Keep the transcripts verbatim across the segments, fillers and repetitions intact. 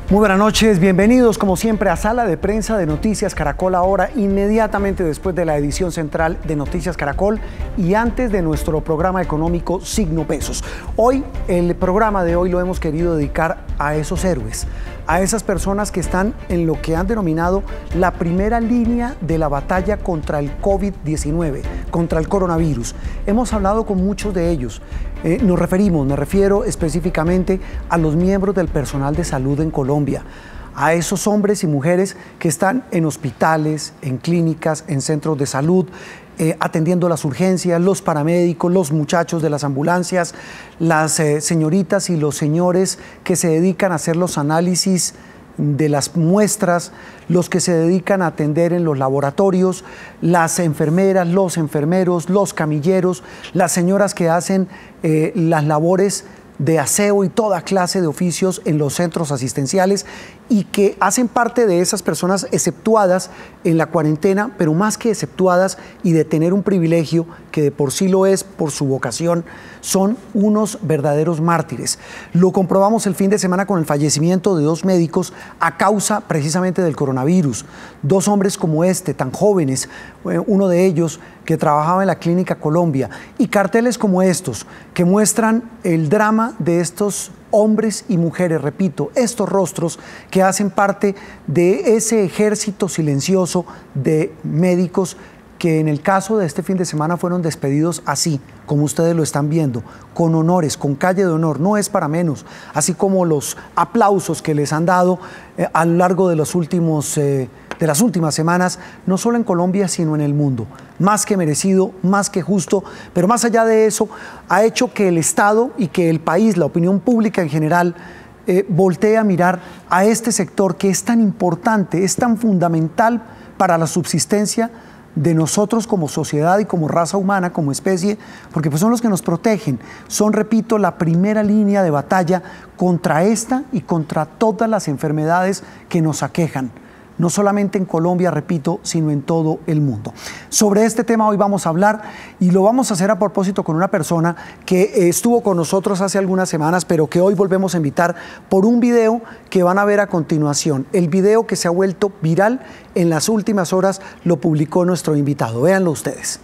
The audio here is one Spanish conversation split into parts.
Muy buenas noches, bienvenidos como siempre a Sala de Prensa de Noticias Caracol Ahora, inmediatamente después de la edición central de Noticias Caracol y antes de nuestro programa económico Signo Pesos. Hoy, el programa de hoy lo hemos querido dedicar a esos héroes, a esas personas que están en lo que han denominado la primera línea de la batalla contra el COVID diecinueve, contra el coronavirus. Hemos hablado con muchos de ellos. Eh, nos referimos, me refiero específicamente a los miembros del personal de salud en Colombia, a esos hombres y mujeres que están en hospitales, en clínicas, en centros de salud, eh, atendiendo las urgencias, los paramédicos, los muchachos de las ambulancias, las eh, señoritas y los señores que se dedican a hacer los análisis de las muestras, los que se dedican a atender en los laboratorios, las enfermeras, los enfermeros, los camilleros, las señoras que hacen eh, las labores de aseo y toda clase de oficios en los centros asistenciales y que hacen parte de esas personas exceptuadas en la cuarentena, pero más que exceptuadas y de tener un privilegio que de por sí lo es por su vocación, son unos verdaderos mártires. Lo comprobamos el fin de semana con el fallecimiento de dos médicos a causa precisamente del coronavirus. Dos hombres como este, tan jóvenes, uno de ellos que trabajaba en la Clínica Colombia, y carteles como estos que muestran el drama de estos hombres y mujeres, repito, estos rostros que hacen parte de ese ejército silencioso de médicos que en el caso de este fin de semana fueron despedidos así, como ustedes lo están viendo, con honores, con calle de honor, no es para menos, así como los aplausos que les han dado eh, a lo largo de los últimos eh, de las últimas semanas, no solo en Colombia, sino en el mundo. Más que merecido, más que justo, pero más allá de eso, ha hecho que el Estado y que el país, la opinión pública en general, eh, voltee a mirar a este sector que es tan importante, es tan fundamental para la subsistencia de nosotros como sociedad y como raza humana, como especie, porque pues son los que nos protegen. Son, repito, la primera línea de batalla contra esta y contra todas las enfermedades que nos aquejan. No solamente en Colombia, repito, sino en todo el mundo. Sobre este tema hoy vamos a hablar y lo vamos a hacer a propósito con una persona que estuvo con nosotros hace algunas semanas, pero que hoy volvemos a invitar por un video que van a ver a continuación. El video que se ha vuelto viral en las últimas horas lo publicó nuestro invitado. Véanlo ustedes.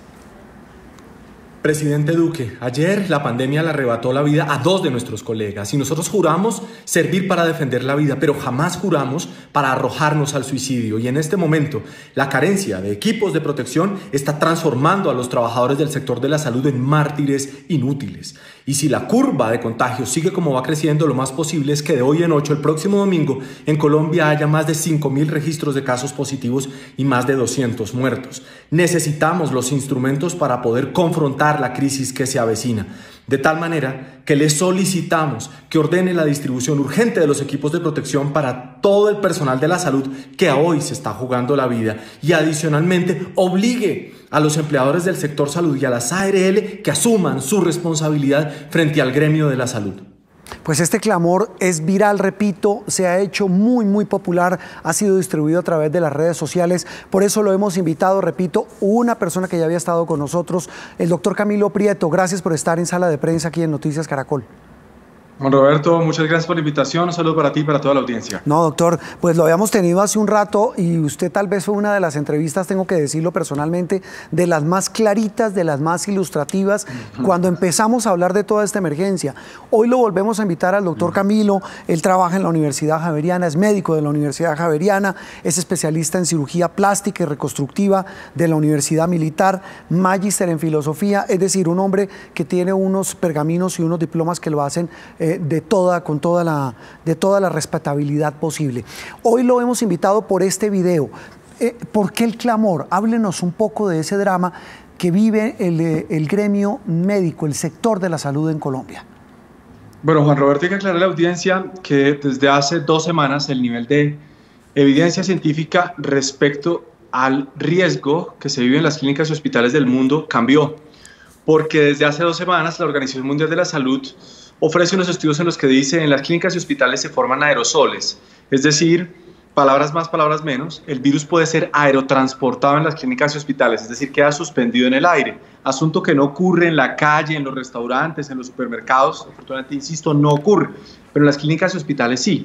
Presidente Duque, ayer la pandemia le arrebató la vida a dos de nuestros colegas y nosotros juramos servir para defender la vida, pero jamás juramos para arrojarnos al suicidio. Y en este momento, la carencia de equipos de protección está transformando a los trabajadores del sector de la salud en mártires inútiles. Y si la curva de contagios sigue como va creciendo, lo más posible es que de hoy en ocho, el próximo domingo, en Colombia haya más de cinco mil registros de casos positivos y más de doscientos muertos. Necesitamos los instrumentos para poder confrontar la crisis que se avecina, de tal manera que le solicitamos que ordene la distribución urgente de los equipos de protección para todo el personal de la salud que a hoy se está jugando la vida y adicionalmente obligue a los empleadores del sector salud y a las A R L que asuman su responsabilidad frente al gremio de la salud. Pues este clamor es viral, repito, se ha hecho muy, muy popular, ha sido distribuido a través de las redes sociales, por eso lo hemos invitado, repito, una persona que ya había estado con nosotros, el doctor Camilo Prieto. Gracias por estar en Sala de Prensa aquí en Noticias Caracol. Juan Roberto, muchas gracias por la invitación, un saludo para ti y para toda la audiencia. No, doctor, pues lo habíamos tenido hace un rato y usted tal vez fue una de las entrevistas, tengo que decirlo personalmente, de las más claritas, de las más ilustrativas, uh-huh. cuando empezamos a hablar de toda esta emergencia. Hoy lo volvemos a invitar al doctor uh-huh. Camilo, él trabaja en la Universidad Javeriana, es médico de la Universidad Javeriana, es especialista en cirugía plástica y reconstructiva de la Universidad Militar, magíster en filosofía, es decir, un hombre que tiene unos pergaminos y unos diplomas que lo hacen eh, de toda, con toda la, de toda la respetabilidad posible. Hoy lo hemos invitado por este video. Eh, ¿Por qué el clamor? Háblenos un poco de ese drama que vive el, el gremio médico, el sector de la salud en Colombia. Bueno, Juan Roberto, hay que aclarar a la audiencia que desde hace dos semanas el nivel de evidencia científica respecto al riesgo que se vive en las clínicas y hospitales del mundo cambió, porque desde hace dos semanas la Organización Mundial de la Salud ofrece unos estudios en los que dice en las clínicas y hospitales se forman aerosoles, es decir, palabras más, palabras menos, el virus puede ser aerotransportado en las clínicas y hospitales, es decir, queda suspendido en el aire, asunto que no ocurre en la calle, en los restaurantes, en los supermercados, afortunadamente, insisto, no ocurre, pero en las clínicas y hospitales sí.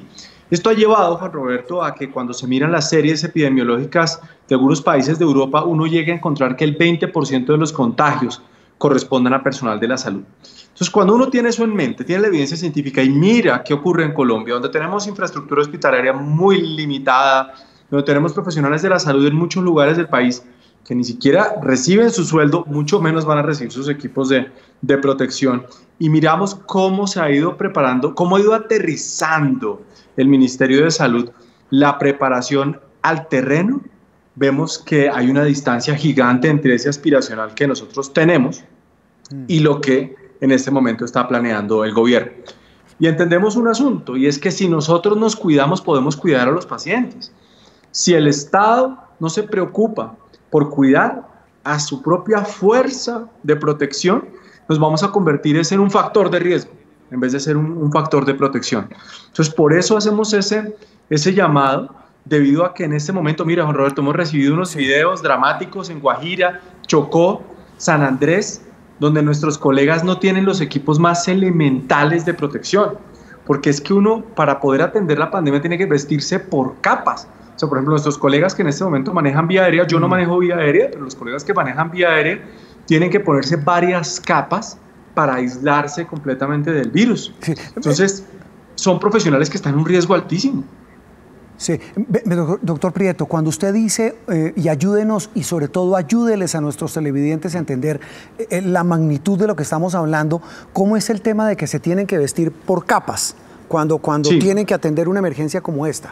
Esto ha llevado, Juan Roberto, a que cuando se miran las series epidemiológicas de algunos países de Europa, uno llegue a encontrar que el veinte por ciento de los contagios corresponden a personal de la salud. Entonces, cuando uno tiene eso en mente, tiene la evidencia científica y mira qué ocurre en Colombia, donde tenemos infraestructura hospitalaria muy limitada, donde tenemos profesionales de la salud en muchos lugares del país que ni siquiera reciben su sueldo, mucho menos van a recibir sus equipos de, de protección, y miramos cómo se ha ido preparando, cómo ha ido aterrizando el Ministerio de Salud la preparación al terreno, vemos que hay una distancia gigante entre ese aspiracional que nosotros tenemos y lo que en este momento está planeando el gobierno. Y entendemos un asunto, y es que si nosotros nos cuidamos, podemos cuidar a los pacientes. Si el Estado no se preocupa por cuidar a su propia fuerza de protección, nos vamos a convertir en un factor de riesgo, en vez de ser un, un factor de protección. Entonces, por eso hacemos ese, ese llamado, debido a que en este momento, mira, Juan Roberto, hemos recibido unos videos dramáticos en Guajira, Chocó, San Andrés, donde nuestros colegas no tienen los equipos más elementales de protección, porque es que uno, para poder atender la pandemia, tiene que vestirse por capas. O sea, por ejemplo, nuestros colegas que en este momento manejan vía aérea, yo no manejo vía aérea, pero los colegas que manejan vía aérea tienen que ponerse varias capas para aislarse completamente del virus. Sí. Entonces, son profesionales que están en un riesgo altísimo. Sí, doctor Prieto, cuando usted dice, eh, y ayúdenos, y sobre todo ayúdeles a nuestros televidentes a entender eh, la magnitud de lo que estamos hablando, ¿cómo es el tema de que se tienen que vestir por capas cuando, cuando sí. tienen que atender una emergencia como esta?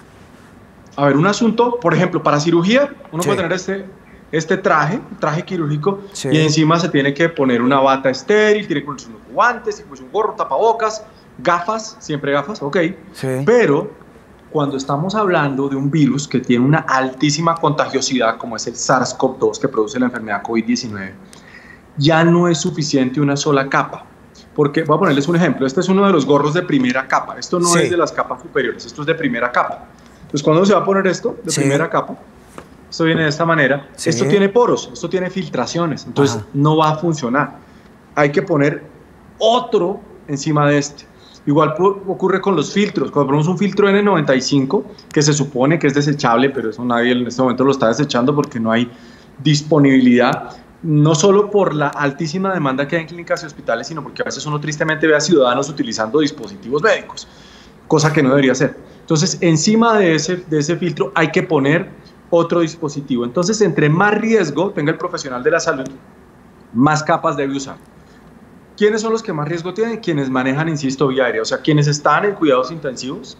A ver, un asunto, por ejemplo, para cirugía, uno sí. puede tener este, este traje, traje quirúrgico, sí. y encima se tiene que poner una bata estéril, tiene que ponerse unos guantes, pues un gorro, tapabocas, gafas, siempre gafas, ok, sí. pero cuando estamos hablando de un virus que tiene una altísima contagiosidad, como es el SARS CoV dos que produce la enfermedad COVID diecinueve, ya no es suficiente una sola capa. Porque, voy a ponerles un ejemplo, este es uno de los gorros de primera capa, esto no sí. es de las capas superiores, esto es de primera capa. Entonces, cuando se va a poner esto, de sí. primera capa, esto viene de esta manera, sí. esto tiene poros, esto tiene filtraciones, entonces Ajá. no va a funcionar. Hay que poner otro encima de este. Igual ocurre con los filtros. Cuando ponemos un filtro N noventa y cinco, que se supone que es desechable, pero eso nadie en este momento lo está desechando porque no hay disponibilidad, no solo por la altísima demanda que hay en clínicas y hospitales, sino porque a veces uno tristemente ve a ciudadanos utilizando dispositivos médicos, cosa que no debería ser. Entonces, encima de ese, de ese filtro hay que poner otro dispositivo. Entonces, entre más riesgo tenga el profesional de la salud, más capas debe usar. ¿Quiénes son los que más riesgo tienen? Quienes manejan, insisto, vía aérea, o sea, quienes están en cuidados intensivos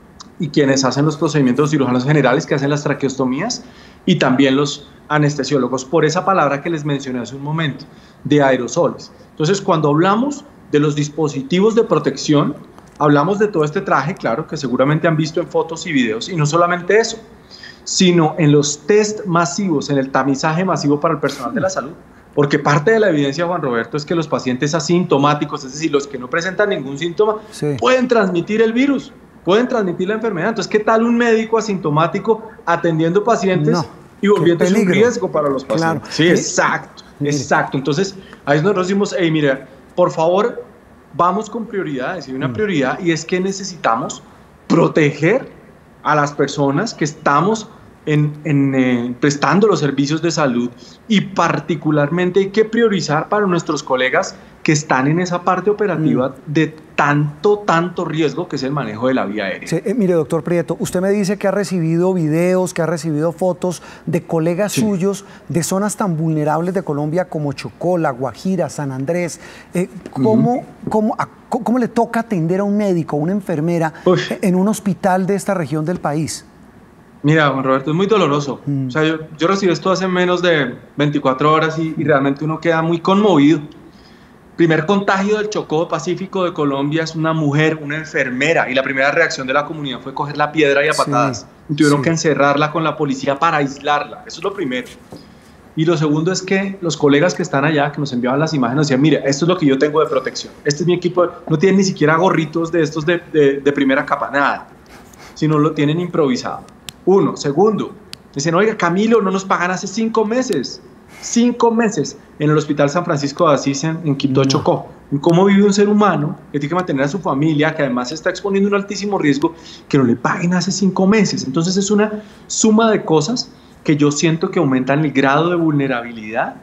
y quienes hacen los procedimientos cirujanos generales, que hacen las traqueostomías, y también los anestesiólogos, por esa palabra que les mencioné hace un momento, de aerosoles. Entonces, cuando hablamos de los dispositivos de protección, hablamos de todo este traje, claro, que seguramente han visto en fotos y videos, y no solamente eso, sino en los test masivos, en el tamizaje masivo para el personal de la salud. Porque parte de la evidencia, Juan Roberto, es que los pacientes asintomáticos, es decir, los que no presentan ningún síntoma, sí. pueden transmitir el virus, pueden transmitir la enfermedad. Entonces, ¿qué tal un médico asintomático atendiendo pacientes no, y volviéndose un riesgo para los pacientes? Claro. Sí, exacto, Mire. exacto. Entonces, ahí nosotros decimos, hey, mira, por favor, vamos con prioridades. Y hay una mm. prioridad, y es que necesitamos proteger a las personas que estamos En, en, eh, prestando los servicios de salud, y particularmente hay que priorizar para nuestros colegas que están en esa parte operativa mm. de tanto, tanto riesgo que es el manejo de la vía aérea. Sí, eh, mire, doctor Prieto, usted me dice que ha recibido videos, que ha recibido fotos de colegas sí. suyos de zonas tan vulnerables de Colombia como Chocó, La Guajira, San Andrés. Eh, ¿cómo, uh-huh. cómo, a, ¿Cómo le toca atender a un médico, a una enfermera Uf. en un hospital de esta región del país? Mira, Juan Roberto, es muy doloroso. Mm. O sea, yo, yo recibí esto hace menos de veinticuatro horas y, y realmente uno queda muy conmovido. Primer contagio del Chocó Pacífico de Colombia es una mujer, una enfermera, y la primera reacción de la comunidad fue coger la piedra y a patadas. Sí, y tuvieron sí. que encerrarla con la policía para aislarla. Eso es lo primero. Y lo segundo es que los colegas que están allá, que nos enviaban las imágenes, nos decían, mira, esto es lo que yo tengo de protección. Este es mi equipo. No tienen ni siquiera gorritos de estos de, de, de primera capa, nada. Sino lo tienen improvisado. Uno. Segundo, dicen, oiga, Camilo, no nos pagan hace cinco meses. Cinco meses en el Hospital San Francisco de Asís en, en Quibdó, no. Chocó. en cómo vive un ser humano que tiene que mantener a su familia, que además está exponiendo un altísimo riesgo, que no le paguen hace cinco meses. Entonces es una suma de cosas que yo siento que aumentan el grado de vulnerabilidad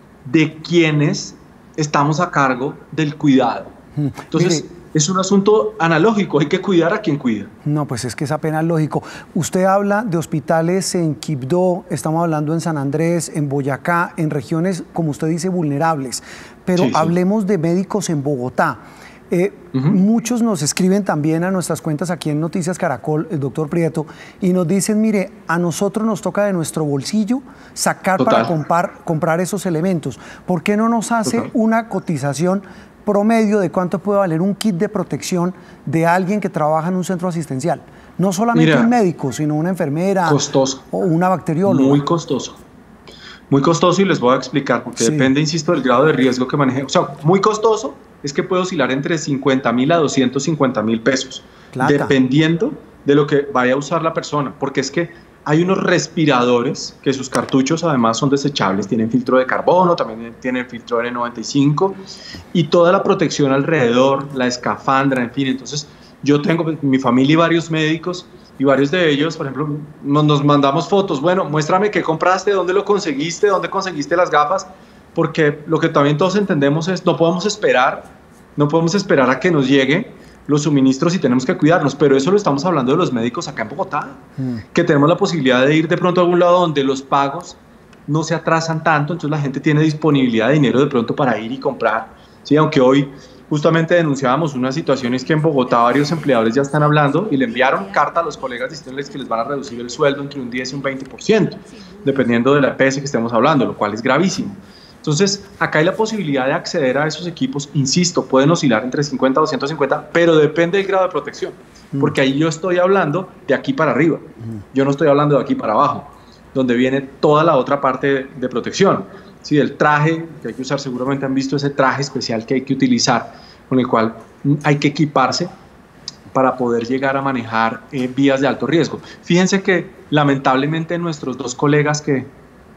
de quienes estamos a cargo del cuidado. Entonces, Mire, es un asunto analógico, hay que cuidar a quien cuida. No, pues es que es apenas lógico. Usted habla de hospitales en Quibdó, estamos hablando en San Andrés, en Boyacá, en regiones, como usted dice, vulnerables. Pero sí, sí. hablemos de médicos en Bogotá. Eh, uh-huh. Muchos nos escriben también a nuestras cuentas aquí en Noticias Caracol, el doctor Prieto, y nos dicen, mire, a nosotros nos toca de nuestro bolsillo sacar Total. para comprar, comprar esos elementos. ¿Por qué no nos hace Total. una cotización promedio de cuánto puede valer un kit de protección de alguien que trabaja en un centro asistencial? No solamente Mira, un médico, sino una enfermera costoso. o una bacterióloga. Muy costoso. Muy costoso y les voy a explicar, porque sí. depende, insisto, del grado de riesgo que maneje. O sea, muy costoso es que puede oscilar entre cincuenta mil a doscientos cincuenta mil pesos, Plata. dependiendo de lo que vaya a usar la persona, porque es que hay unos respiradores que sus cartuchos además son desechables, tienen filtro de carbono, también tienen filtro N noventa y cinco y toda la protección alrededor, la escafandra, en fin. Entonces yo tengo en mi familia y varios médicos y varios de ellos, por ejemplo, nos, nos mandamos fotos, bueno, muéstrame qué compraste, dónde lo conseguiste, dónde conseguiste las gafas, porque lo que también todos entendemos es no podemos esperar, no podemos esperar a que nos llegue los suministros y tenemos que cuidarnos, pero eso lo estamos hablando de los médicos acá en Bogotá, mm. que tenemos la posibilidad de ir de pronto a algún lado donde los pagos no se atrasan tanto, entonces la gente tiene disponibilidad de dinero de pronto para ir y comprar, ¿sí? Aunque hoy justamente denunciábamos una situación, es que en Bogotá varios empleadores ya están hablando y le enviaron carta a los colegas diciéndoles que les van a reducir el sueldo entre un diez y un veinte por ciento, dependiendo de la E P S que estemos hablando, lo cual es gravísimo. Entonces, acá hay la posibilidad de acceder a esos equipos, insisto, pueden oscilar entre cincuenta a doscientos cincuenta, pero depende del grado de protección, porque ahí yo estoy hablando de aquí para arriba, yo no estoy hablando de aquí para abajo, donde viene toda la otra parte de, de protección, ¿sí? El traje que hay que usar, seguramente han visto ese traje especial que hay que utilizar, con el cual hay que equiparse para poder llegar a manejar eh, vías de alto riesgo. Fíjense que lamentablemente nuestros dos colegas que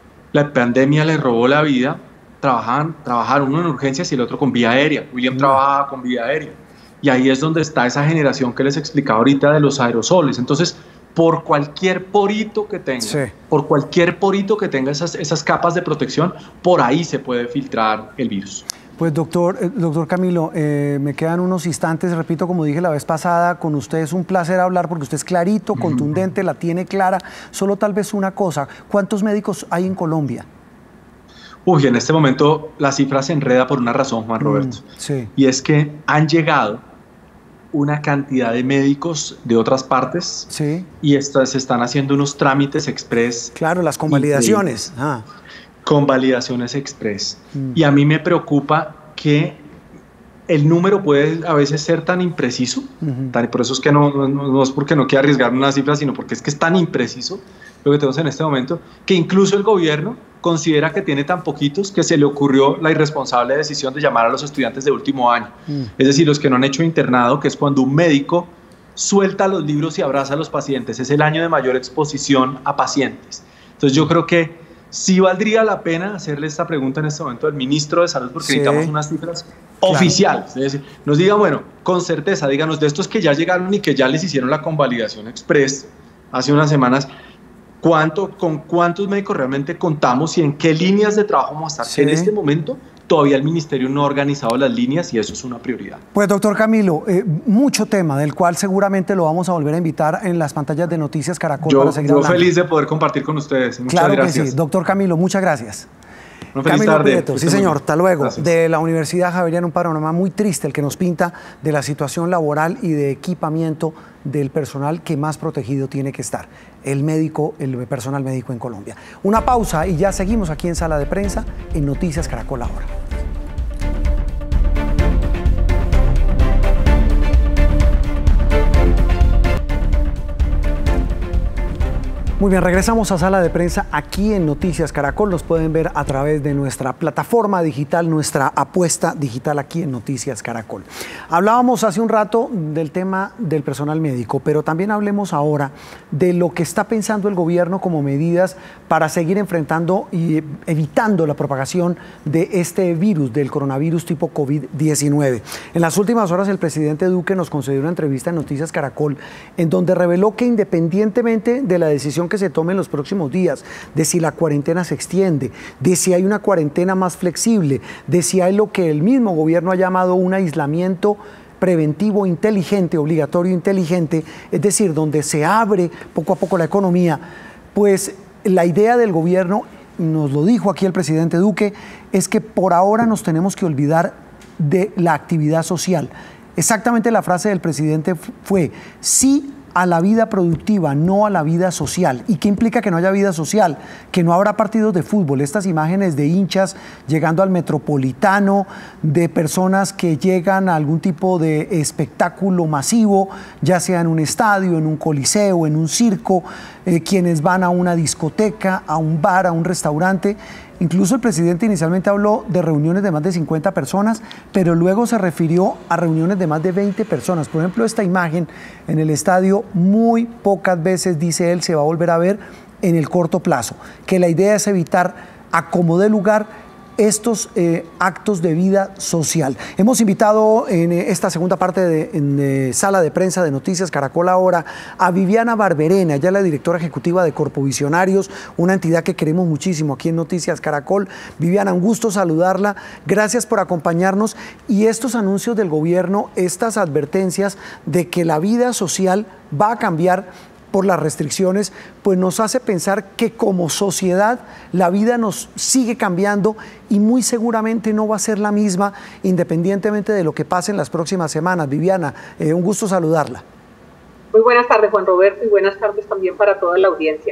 la pandemia les robó la vida, trabajaban, trabajaron uno en urgencias y el otro con vía aérea. William mm. trabajaba con vía aérea. Y ahí es donde está esa generación que les explicaba ahorita de los aerosoles. Entonces, por cualquier porito que tenga, sí. por cualquier porito que tenga esas, esas capas de protección, por ahí se puede filtrar el virus. Pues doctor, eh, doctor Camilo, eh, me quedan unos instantes, repito, como dije la vez pasada, con usted es un placer hablar porque usted es clarito, contundente, la tiene clara. Solo tal vez una cosa, ¿cuántos médicos hay en Colombia? Uy, en este momento la cifra se enreda por una razón, Juan Roberto, mm, sí. y es que han llegado una cantidad de médicos de otras partes sí. y estas, se están haciendo unos trámites express. Claro, las convalidaciones. Ah. Convalidaciones express. Mm. Y a mí me preocupa que el número puede a veces ser tan impreciso, uh-huh. tan, por eso es que no, no, no es porque no quiera arriesgar una cifra, sino porque es que es tan impreciso lo que tenemos en este momento, que incluso el gobierno considera que tiene tan poquitos que se le ocurrió la irresponsable decisión de llamar a los estudiantes de último año. Uh-huh. Es decir, los que no han hecho internado, que es cuando un médico suelta los libros y abraza a los pacientes. Es el año de mayor exposición a pacientes. Entonces yo creo que sí valdría la pena hacerle esta pregunta en este momento al ministro de Salud, porque sí. necesitamos unas cifras claro. oficiales. Es decir, nos digan, bueno, con certeza, díganos de estos que ya llegaron y que ya les hicieron la convalidación express hace unas semanas, ¿cuánto, con cuántos médicos realmente contamos y en qué líneas de trabajo vamos a estar? Sí. En este momento todavía el ministerio no ha organizado las líneas y eso es una prioridad. Pues doctor Camilo, eh, mucho tema del cual seguramente lo vamos a volver a invitar en las pantallas de Noticias Caracol yo, para seguir yo hablando. Feliz de poder compartir con ustedes. Muchas claro gracias. Que sí, doctor Camilo, muchas gracias. Una feliz Camilo tarde. Prieto, sí señor, hasta luego. Gracias. De la Universidad Javeriana, un panorama muy triste el que nos pinta de la situación laboral y de equipamiento del personal que más protegido tiene que estar, el médico, el personal médico en Colombia. Una pausa y ya seguimos aquí en Sala de Prensa en Noticias Caracol Ahora. Muy bien, regresamos a Sala de Prensa aquí en Noticias Caracol. Nos pueden ver a través de nuestra plataforma digital, nuestra apuesta digital aquí en Noticias Caracol. Hablábamos hace un rato del tema del personal médico, pero también hablemos ahora de lo que está pensando el gobierno como medidas para seguir enfrentando y evitando la propagación de este virus, del coronavirus tipo COVID diecinueve. En las últimas horas el presidente Duque nos concedió una entrevista en Noticias Caracol en donde reveló que independientemente de la decisión que se tome en los próximos días, de si la cuarentena se extiende, de si hay una cuarentena más flexible, de si hay lo que el mismo gobierno ha llamado un aislamiento preventivo inteligente, obligatorio inteligente, es decir, donde se abre poco a poco la economía, pues la idea del gobierno, nos lo dijo aquí el presidente Duque, es que por ahora nos tenemos que olvidar de la actividad social. Exactamente la frase del presidente fue, sí a la vida productiva, no a la vida social. ¿Y qué implica que no haya vida social? Que no habrá partidos de fútbol. Estas imágenes de hinchas llegando al Metropolitano, de personas que llegan a algún tipo de espectáculo masivo, ya sea en un estadio, en un coliseo, en un circo, eh, quienes van a una discoteca, a un bar, a un restaurante. Incluso el presidente inicialmente habló de reuniones de más de cincuenta personas, pero luego se refirió a reuniones de más de veinte personas. Por ejemplo, esta imagen en el estadio muy pocas veces, dice él, se va a volver a ver en el corto plazo, que la idea es evitar a como dé lugar estos eh, actos de vida social. Hemos invitado en esta segunda parte de en, eh, Sala de Prensa de Noticias Caracol Ahora a Viviana Barberena, ella es la directora ejecutiva de Corpovisionarios, una entidad que queremos muchísimo aquí en Noticias Caracol. Viviana, un gusto saludarla, gracias por acompañarnos. Y estos anuncios del gobierno, estas advertencias de que la vida social va a cambiar por las restricciones, pues nos hace pensar que como sociedad la vida nos sigue cambiando y muy seguramente no va a ser la misma independientemente de lo que pase en las próximas semanas. Viviana, eh, un gusto saludarla. Muy buenas tardes, Juan Roberto, y buenas tardes también para toda la audiencia.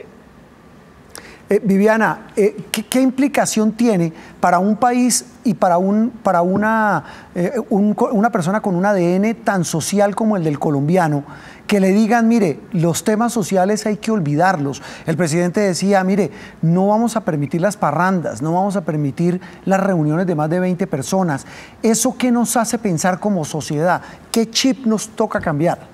Eh, Viviana, eh, ¿qué, ¿qué implicación tiene para un país y para, un, para una, eh, un, una persona con un A D N tan social como el del colombiano, que le digan, mire, los temas sociales hay que olvidarlos? El presidente decía, mire, no vamos a permitir las parrandas, no vamos a permitir las reuniones de más de veinte personas. ¿Eso qué nos hace pensar como sociedad? ¿Qué chip nos toca cambiar?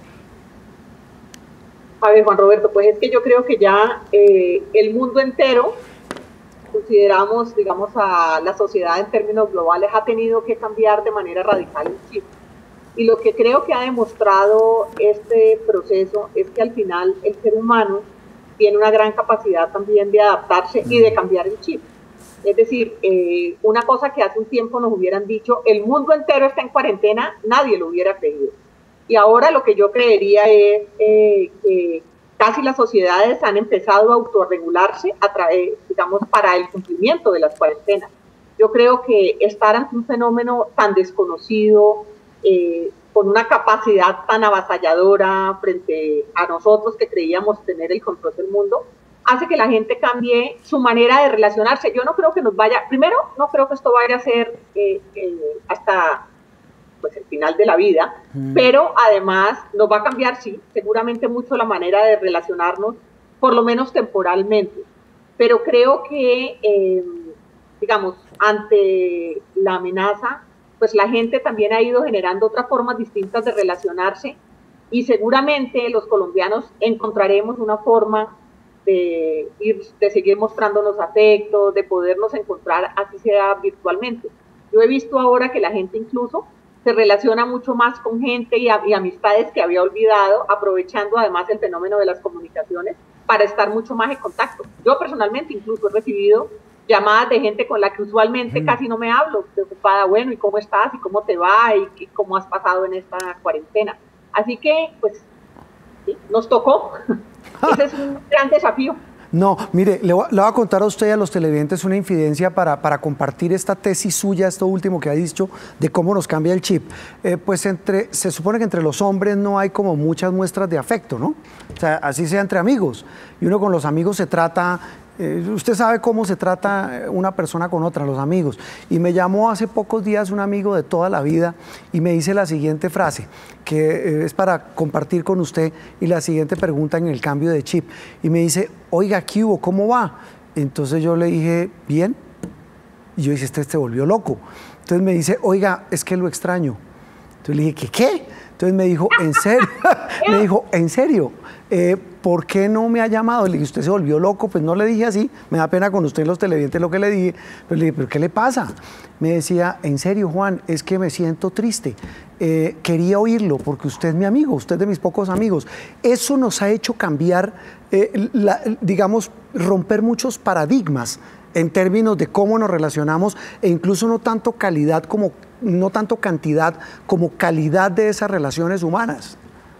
A ver, Juan Roberto, pues es que yo creo que ya eh, el mundo entero, consideramos, digamos, a la sociedad en términos globales, ha tenido que cambiar de manera radical el chip. Y lo que creo que ha demostrado este proceso es que al final el ser humano tiene una gran capacidad también de adaptarse y de cambiar el chip. Es decir, eh, una cosa que hace un tiempo nos hubieran dicho, el mundo entero está en cuarentena, nadie lo hubiera creído. Y ahora lo que yo creería es eh, que casi las sociedades han empezado a autorregularse a través, digamos, para el cumplimiento de las cuarentenas. Yo creo que estar ante un fenómeno tan desconocido, eh, con una capacidad tan avasalladora frente a nosotros que creíamos tener el control del mundo, hace que la gente cambie su manera de relacionarse. Yo no creo que nos vaya, primero, no creo que esto vaya a ser eh, eh, hasta pues el final de la vida, mm. pero además nos va a cambiar, sí, seguramente mucho la manera de relacionarnos, por lo menos temporalmente. Pero creo que, eh, digamos, ante la amenaza, pues la gente también ha ido generando otras formas distintas de relacionarse y seguramente los colombianos encontraremos una forma de, ir, de seguir mostrándonos afectos, de podernos encontrar, así sea virtualmente. Yo he visto ahora que la gente incluso se relaciona mucho más con gente y, a, y amistades que había olvidado, aprovechando además el fenómeno de las comunicaciones para estar mucho más en contacto. Yo personalmente incluso he recibido llamadas de gente con la que usualmente mm. casi no me hablo, preocupada, bueno, ¿y cómo estás? ¿Y cómo te va? ¿Y, y cómo has pasado en esta cuarentena? Así que, pues, sí, nos tocó. Ese es un gran desafío. No, mire, le voy, le voy a contar a usted y a los televidentes una infidencia para, para compartir esta tesis suya, esto último que ha dicho, de cómo nos cambia el chip. Eh, pues entre, se supone que entre los hombres no hay como muchas muestras de afecto, ¿no? O sea, así sea entre amigos. Y uno con los amigos se trata Eh, usted sabe cómo se trata una persona con otra, los amigos. Y me llamó hace pocos días un amigo de toda la vida y me dice la siguiente frase, que eh, es para compartir con usted, y la siguiente pregunta en el cambio de chip. Y me dice, oiga, ¿qué hubo? ¿Cómo va? Entonces yo le dije, bien. Y yo dije, este se volvió loco. Entonces me dice, oiga, es que lo extraño. Entonces le dije, ¿qué qué? Entonces me dijo, ¿en serio? Me dijo, ¿en serio? Eh, ¿Por qué no me ha llamado? Le dije, ¿usted se volvió loco? Pues no le dije así, me da pena con usted en los televidentes lo que le dije, pero le dije, ¿pero qué le pasa? Me decía, en serio, Juan, es que me siento triste. Eh, quería oírlo porque usted es mi amigo, usted es de mis pocos amigos. Eso nos ha hecho cambiar, eh, la, digamos, romper muchos paradigmas en términos de cómo nos relacionamos e incluso no tanto calidad como, no tanto cantidad como calidad de esas relaciones humanas.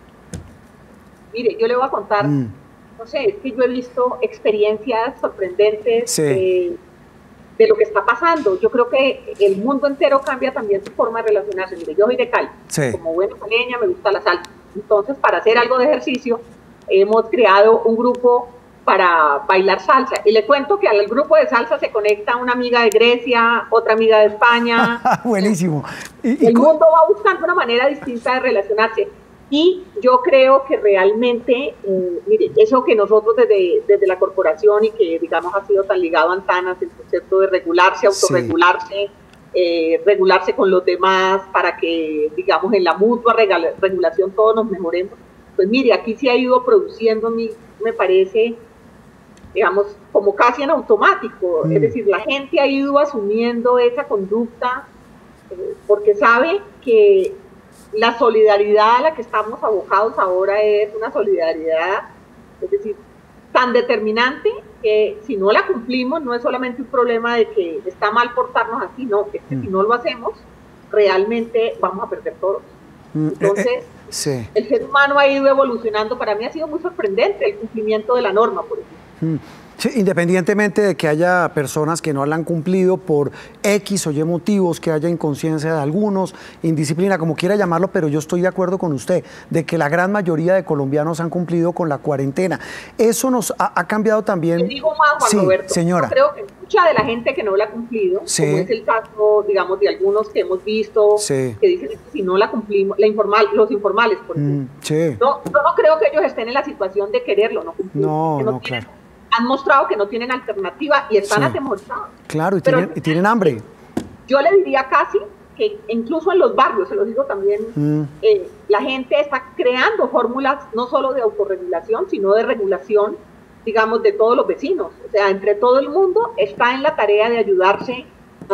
Mire, yo le voy a contar, mm. no sé, es que yo he visto experiencias sorprendentes sí. de, de lo que está pasando. Yo creo que el mundo entero cambia también su forma de relacionarse. Mire, yo soy de Cali, sí. como buena caleña me gusta la salsa. Entonces, para hacer algo de ejercicio, hemos creado un grupo para bailar salsa. Y le cuento que al grupo de salsa se conecta una amiga de Grecia, otra amiga de España. Buenísimo. ¿Y, el y mundo va buscando una manera distinta de relacionarse. Y yo creo que realmente, eh, mire, eso que nosotros desde, desde la corporación y que, digamos, ha sido tan ligado a Antanas, el concepto de regularse, autorregularse, sí. eh, regularse con los demás para que, digamos, en la mutua regulación todos nos mejoremos. Pues mire, aquí sí ha ido produciendo, me parece, digamos, como casi en automático. Mm. Es decir, la gente ha ido asumiendo esa conducta eh, porque sabe que la solidaridad a la que estamos abocados ahora es una solidaridad, es decir, tan determinante que si no la cumplimos no es solamente un problema de que está mal portarnos así, no, es que mm. si no lo hacemos, realmente vamos a perder todos. Mm. Entonces, eh, eh, sí. el ser humano ha ido evolucionando. Para mí ha sido muy sorprendente el cumplimiento de la norma, por ejemplo. Mm. Sí, independientemente de que haya personas que no la han cumplido por X o Y motivos, que haya inconsciencia de algunos, indisciplina, como quiera llamarlo, pero yo estoy de acuerdo con usted, de que la gran mayoría de colombianos han cumplido con la cuarentena. Eso nos ha, ha cambiado también. Te digo más, Juan sí, Roberto, señora. Yo creo que mucha de la gente que no la ha cumplido, sí. como es el caso, digamos, de algunos que hemos visto, sí. que dicen que si no la cumplimos, la informal, los informales, por ejemplo. Mm, sí. no, yo no creo que ellos estén en la situación de quererlo, no cumplir. No, no, no tienen, claro. Han mostrado que no tienen alternativa y están sí. atemorizados. Claro, y tienen, y tienen hambre. Yo le diría casi que incluso en los barrios, se lo digo también, mm. eh, la gente está creando fórmulas no solo de autorregulación, sino de regulación, digamos, de todos los vecinos. O sea, entre todo el mundo está en la tarea de ayudarse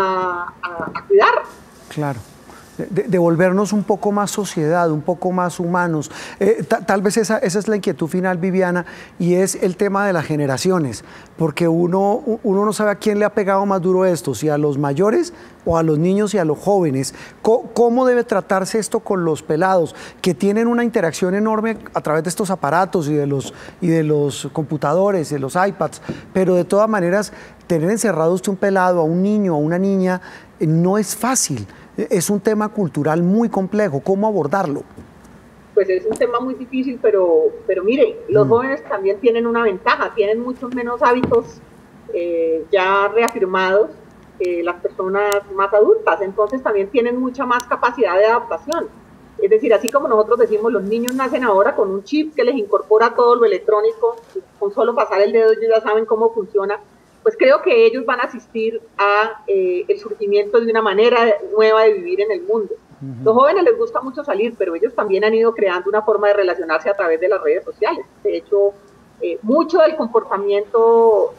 a, a, a cuidar. Claro. De, de volvernos un poco más sociedad, un poco más humanos. Eh, tal vez esa, esa es la inquietud final, Viviana, y es el tema de las generaciones, porque uno, uno no sabe a quién le ha pegado más duro esto, si a los mayores o a los niños y a los jóvenes. ¿Cómo, cómo debe tratarse esto con los pelados, que tienen una interacción enorme a través de estos aparatos y de los, y de los computadores, de los iPads, pero de todas maneras, tener encerrado usted un pelado, a un niño, a una niña, eh, no es fácil. Es un tema cultural muy complejo. ¿Cómo abordarlo? Pues es un tema muy difícil, pero, pero mire, los mm. jóvenes también tienen una ventaja, tienen muchos menos hábitos eh, ya reafirmados que las personas más adultas, entonces también tienen mucha más capacidad de adaptación. Es decir, así como nosotros decimos, los niños nacen ahora con un chip que les incorpora todo lo electrónico, con solo pasar el dedo ellos ya saben cómo funciona. Pues creo que ellos van a asistir a eh, el surgimiento de una manera nueva de vivir en el mundo. Uh-huh. Los jóvenes les gusta mucho salir, pero ellos también han ido creando una forma de relacionarse a través de las redes sociales. De hecho, eh, mucho del comportamiento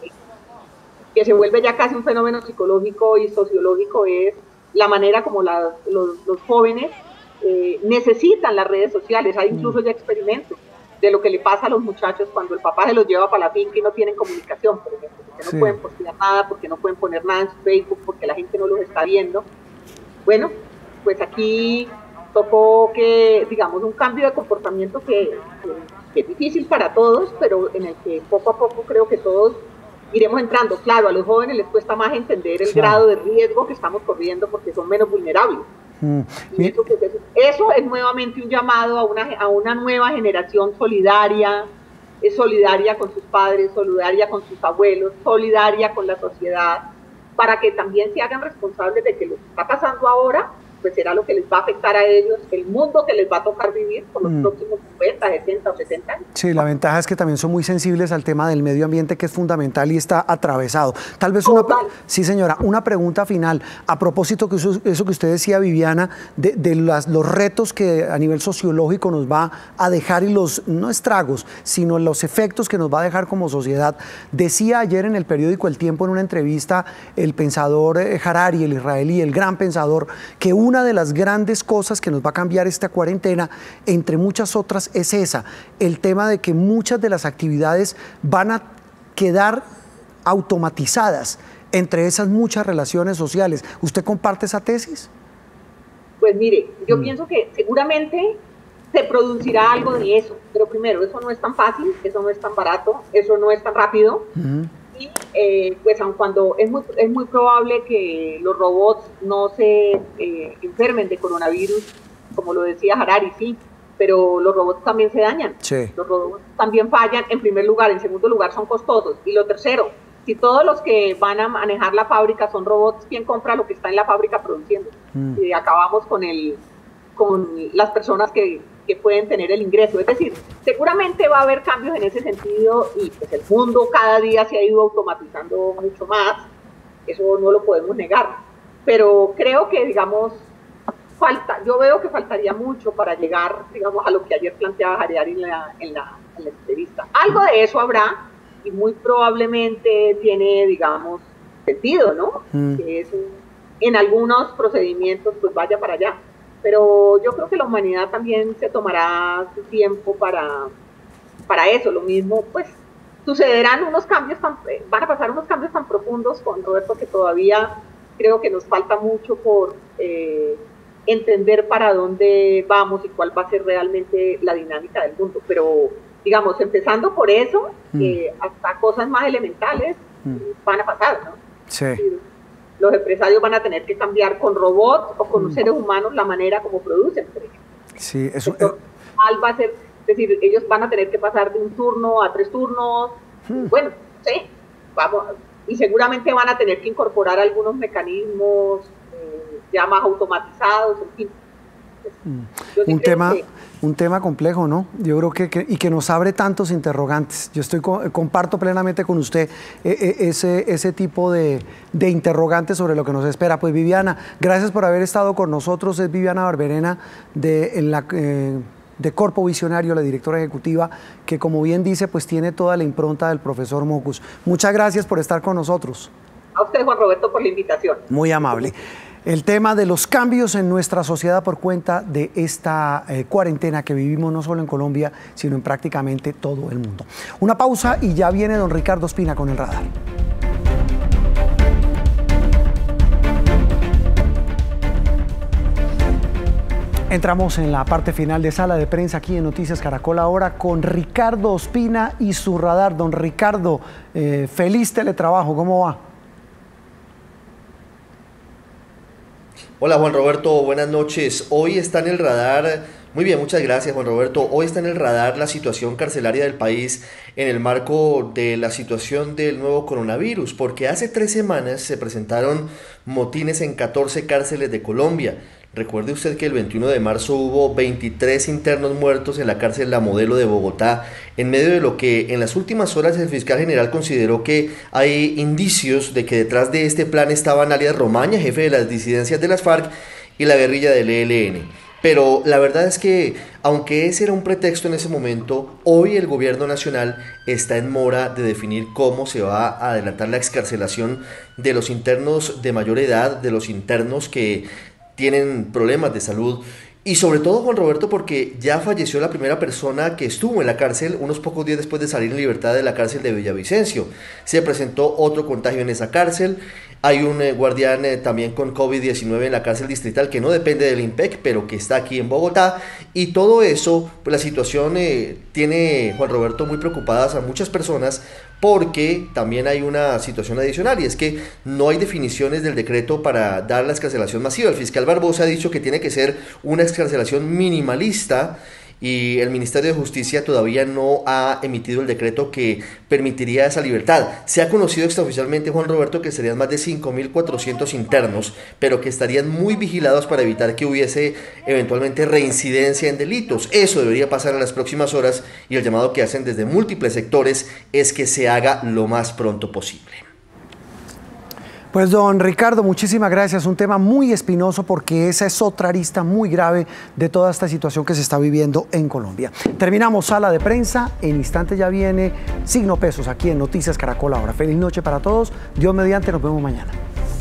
que se vuelve ya casi un fenómeno psicológico y sociológico es la manera como la, los, los jóvenes eh, necesitan las redes sociales. Hay incluso uh-huh. ya experimentos de lo que le pasa a los muchachos cuando el papá se los lleva para la finca y no tienen comunicación, por ejemplo, porque no sí. pueden postear nada, porque no pueden poner nada en su Facebook, porque la gente no los está viendo. Bueno, pues aquí tocó que, digamos, un cambio de comportamiento que, que, que es difícil para todos, pero en el que poco a poco creo que todos iremos entrando. Claro, a los jóvenes les cuesta más entender el claro. grado de riesgo que estamos corriendo porque son menos vulnerables. Mm. Y eso, pues, eso, eso es nuevamente un llamado a una, a una nueva generación solidaria, es solidaria con sus padres, solidaria con sus abuelos, solidaria con la sociedad, para que también se hagan responsables de que lo que está pasando ahora pues será lo que les va a afectar a ellos, el mundo que les va a tocar vivir por los mm. próximos cincuenta, sesenta o setenta años. Sí, la ventaja es que también son muy sensibles al tema del medio ambiente, que es fundamental y está atravesado. Tal vez una, sí señora, una pregunta final, a propósito de eso, eso que usted decía, Viviana, de, de las, los retos que a nivel sociológico nos va a dejar y los, no estragos, sino los efectos que nos va a dejar como sociedad. Decía ayer en el periódico El Tiempo, en una entrevista, el pensador Harari, el israelí, el gran pensador, que una de las grandes cosas que nos va a cambiar esta cuarentena, entre muchas otras, es esa, el tema de que muchas de las actividades van a quedar automatizadas, entre esas muchas relaciones sociales. ¿Usted comparte esa tesis? Pues mire, yo mm. pienso que seguramente se producirá algo de eso, pero primero, eso no es tan fácil, eso no es tan barato, eso no es tan rápido. Mm. Y eh, pues aun cuando es muy, es muy probable que los robots no se eh, enfermen de coronavirus, como lo decía Harari, sí, pero los robots también se dañan, sí. Los robots también fallan, en primer lugar, en segundo lugar son costosos, y lo tercero, si todos los que van a manejar la fábrica son robots, ¿quién compra lo que está en la fábrica produciendo? Mm. Y acabamos con, el, con las personas que... que pueden tener el ingreso, es decir, seguramente va a haber cambios en ese sentido y pues el mundo cada día se ha ido automatizando mucho más, eso no lo podemos negar, pero creo que digamos, falta, yo veo que faltaría mucho para llegar, digamos, a lo que ayer planteaba Harari en la, en la, en la entrevista. Algo de eso habrá y muy probablemente tiene, digamos, sentido, ¿no? Mm. Que eso en algunos procedimientos pues vaya para allá. Pero yo creo que la humanidad también se tomará su tiempo para, para eso. Lo mismo, pues, sucederán unos cambios, tan, van a pasar unos cambios tan profundos con Roberto que todavía creo que nos falta mucho por eh, entender para dónde vamos y cuál va a ser realmente la dinámica del mundo. Pero, digamos, empezando por eso, mm. eh, hasta cosas más elementales mm. van a pasar, ¿no? Sí. Y, los empresarios van a tener que cambiar con robots o con mm. seres humanos la manera como producen, por ejemplo. Sí, eso Entonces, eh... va a ser, es decir, ellos van a tener que pasar de un turno a tres turnos, mm. bueno, sí, vamos, y seguramente van a tener que incorporar algunos mecanismos eh, ya más automatizados, en fin. Mm. Un tema... Que, Un tema complejo, ¿no? Yo creo que, que y que nos abre tantos interrogantes. Yo estoy comparto plenamente con usted eh, ese, ese tipo de, de interrogantes sobre lo que nos espera. Pues Viviana, gracias por haber estado con nosotros. Es Viviana Barberena de, en la, eh, de Corpo Visionario, la directora ejecutiva, que como bien dice, pues tiene toda la impronta del profesor Mockus. Muchas gracias por estar con nosotros. A usted, Juan Roberto, por la invitación. Muy amable. El tema de los cambios en nuestra sociedad por cuenta de esta eh, cuarentena que vivimos no solo en Colombia, sino en prácticamente todo el mundo. Una pausa y ya viene don Ricardo Ospina con el radar. Entramos en la parte final de Sala de Prensa aquí en Noticias Caracol ahora con Ricardo Ospina y su radar. Don Ricardo, eh, feliz teletrabajo, ¿cómo va? Hola Juan Roberto, buenas noches. Hoy está en el radar, muy bien, muchas gracias Juan Roberto. Hoy está en el radar la situación carcelaria del país en el marco de la situación del nuevo coronavirus, porque hace tres semanas se presentaron motines en catorce cárceles de Colombia. Recuerde usted que el veintiuno de marzo hubo veintitrés internos muertos en la cárcel La Modelo de Bogotá, en medio de lo que en las últimas horas el fiscal general consideró que hay indicios de que detrás de este plan estaban alias Romaña, jefe de las disidencias de las FARC, y la guerrilla del E L N. Pero la verdad es que, aunque ese era un pretexto en ese momento, hoy el gobierno nacional está en mora de definir cómo se va a adelantar la excarcelación de los internos de mayor edad, de los internos que tienen problemas de salud y sobre todo, Juan Roberto, porque ya falleció la primera persona que estuvo en la cárcel unos pocos días después de salir en libertad de la cárcel de Villavicencio. Se presentó otro contagio en esa cárcel. Hay un eh, guardián eh, también con COVID diecinueve en la cárcel distrital que no depende del IMPEC, pero que está aquí en Bogotá. Y todo eso, pues la situación eh, tiene, Juan Roberto, muy preocupadas a muchas personas porque también hay una situación adicional y es que no hay definiciones del decreto para dar la excarcelación masiva. El fiscal Barbosa ha dicho que tiene que ser una excarcelación minimalista y el Ministerio de Justicia todavía no ha emitido el decreto que permitiría esa libertad. Se ha conocido extraoficialmente, Juan Roberto, que serían más de cinco mil cuatrocientos internos, pero que estarían muy vigilados para evitar que hubiese eventualmente reincidencia en delitos. Eso debería pasar en las próximas horas y el llamado que hacen desde múltiples sectores es que se haga lo más pronto posible. Pues don Ricardo, muchísimas gracias. Un tema muy espinoso porque esa es otra arista muy grave de toda esta situación que se está viviendo en Colombia. Terminamos sala de prensa. En instantes ya viene Signo Pesos aquí en Noticias Caracol Ahora. Feliz noche para todos. Dios mediante, nos vemos mañana.